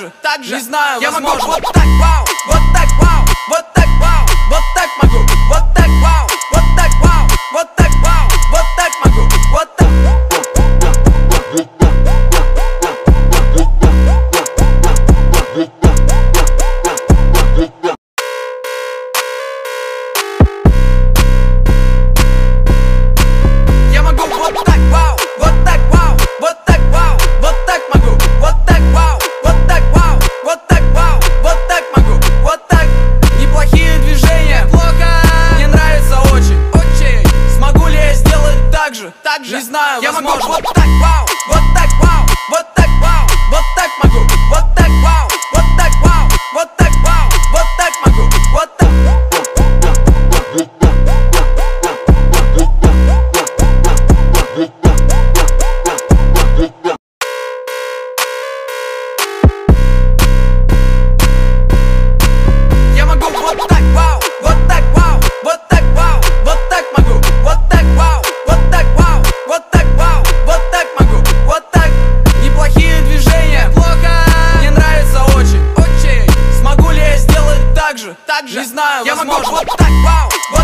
не знаю, я возможно. могу вот так, вау, вот так, вау, вот так, вау, вот так могу, вот так, вау, вот так, вау, вот так, вау, вот так могу, вот так. Я могу вот так, вау, вот так, вау, вот так, вау, вот так могу, вот так, вау, вот так, вау, вот так, вау, вот так могу, вот так. Неплохие движения, плохо, мне нравится очень, очень. Смогу ли я сделать так же, Не знаю, я могу возможно. вот так, вау, вот так, вау, вот так, вау, вот так могу, вот так, вау, вот так, вау, вот так, вау, вот так могу, вот так. Я могу вот так, вау, вот так, вау, вот так, вау, вот так могу, вот так, вау, вот так, вау, вот так, вау, вот так могу, вот так. Неплохие движения, плохо, мне нравится очень, очень. Смогу ли я сделать так же, Не знаю, я могу возможно. вот так, вау, вот